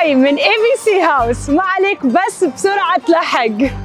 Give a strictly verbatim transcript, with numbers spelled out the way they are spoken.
هاي من اي بي سي هاوس، ما عليك بس بسرعة تلحق.